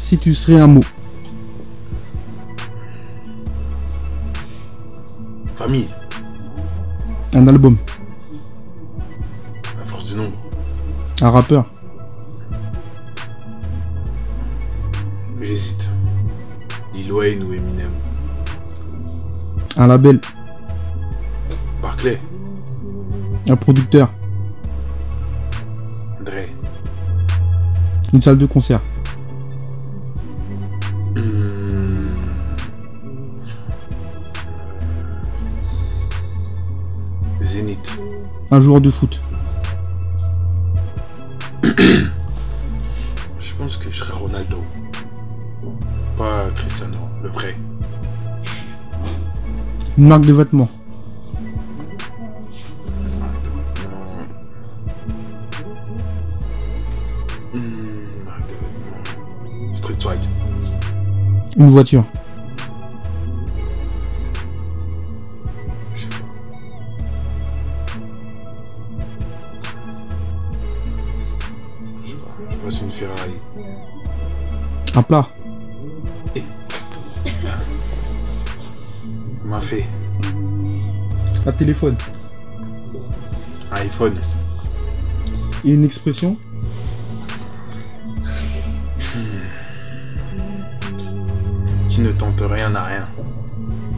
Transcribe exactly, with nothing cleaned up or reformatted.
Si tu serais un mot. Famille. Un album. La force du nombre. Un rappeur. J'hésite. Lil Wayne ou Eminem. Un label. Barclay. Un producteur. Dre. Une salle de concert. Mmh. Zénith. Un joueur de foot. Je pense que je serais Ronaldo. Pas Cristiano, le vrai. Une marque de vêtements. Mmh, Street Swag. Une voiture. Je sais pas. Je sais pas. Je sais pas si une Ferrari. Un plat. M'a fait. Un téléphone. Un iPhone. Et une expression. Qui ne tente rien n'a rien.